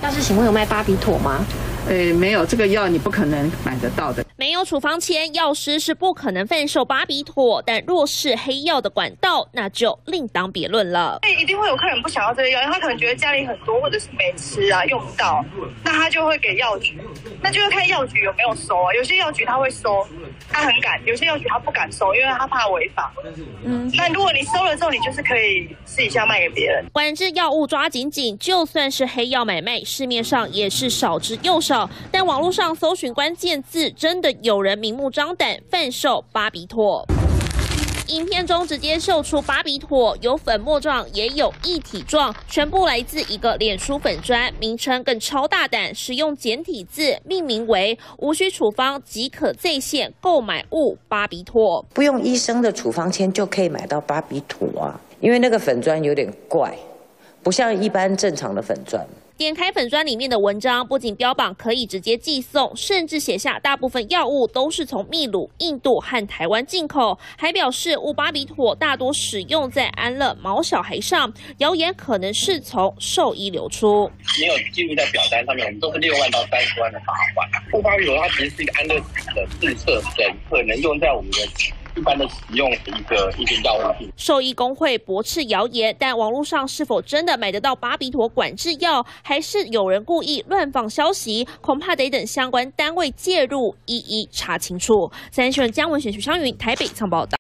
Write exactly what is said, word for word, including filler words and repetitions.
要是请问有卖巴比妥吗？ 呃，没有，这个药你不可能买得到的。 没有处方签，药师是不可能贩售巴比妥，但若是黑药的管道，那就另当别论了。 一定会有客人不想要这个药，他可能觉得家里很多，或者是没吃啊，用不到，那他就会给药局，那就要看药局有没有收啊。有些药局他会收，他很敢；有些药局他不敢收，因为他怕违法。嗯，那如果你收了之后，你就是可以试一下卖给别人。 管制药物抓紧紧，就算是黑药买卖，市面上也是少之又少。但网络上搜寻关键字，真的有人明目张胆贩售巴比妥。影片中直接秀出巴比妥，有粉末状，也有液体状，全部来自一个脸书粉专，名称更超大胆，使用简体字命名为“无需处方即可在线购买物巴比妥”， 不用医生的处方签就可以买到巴比妥啊，因为那个粉专有点怪，不像一般正常的粉专。 点开粉专里面的文章，不仅标榜可以直接寄送，甚至写下大部分药物都是从秘鲁、印度和台湾进口，还表示乌巴比妥大多使用在安乐毛小孩上，谣言可能是从兽医流出。 没有记录在表单上面，我们都是六万到三十万的罚款。乌巴比妥它其实是一个安乐死的自测人，可能用在我们的一般的使用的一个一个药物。 兽医工会驳斥谣言，但网络上是否真的买得到巴比妥管制药，还是有人故意乱放消息，恐怕得等相关单位介入，一一查清楚。三立新闻江文选徐昌云台北仓报道。